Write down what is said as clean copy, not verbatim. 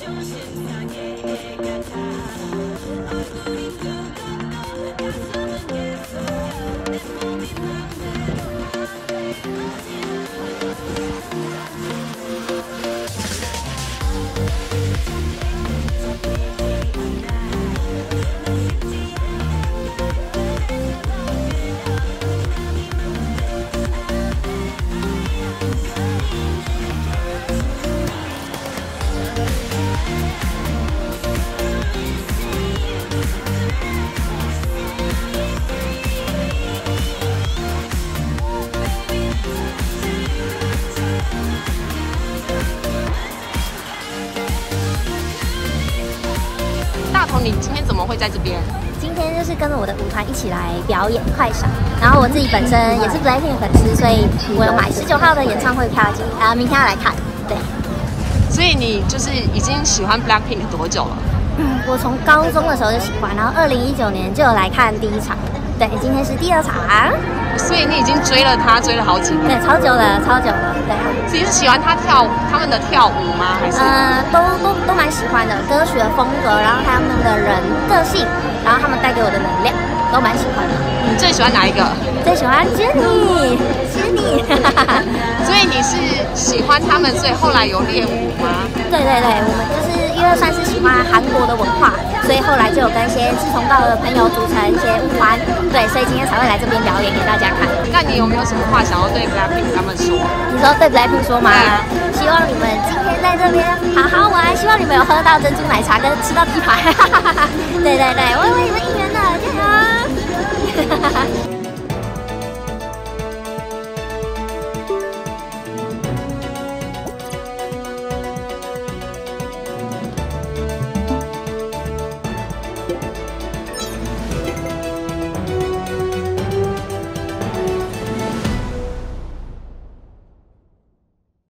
大头，你今天怎么会在这边？ 今天就是跟着我的舞团一起来表演快闪，然后我自己本身也是 BLACKPINK 粉丝，所以我有买19号的演唱会票，明天要来看。对， 所以你就是已经喜欢 BLACKPINK 多久了？ 我从高中的时候就喜欢，然后2019年就有来看第一场，对，今天是第2场啊。 所以你已经追了他，追了好几年。 对，超久了，超久了，对。 你是喜欢他们的跳舞吗？还是？ 都蛮喜欢的，歌曲的风格，然后他们的人个性，然后他们带给我的能量，都蛮喜欢的。 你最喜欢哪一个？ 最喜欢 Jennie。 所以你是喜欢他们，所以后来有练舞吗？ 对，我们就是因为算是喜欢韩国的文化，所以后来就有跟一些志同道合的朋友组成一些舞团，对，所以今天才会来这边表演给大家看。 那你有没有什么话想要对 BLACKPINK 他们说？ 你说对 BLACKPINK 说吗？希望你们今天在这边好好玩，希望你们有喝到珍珠奶茶跟吃到鸡排。对，我为你们应援。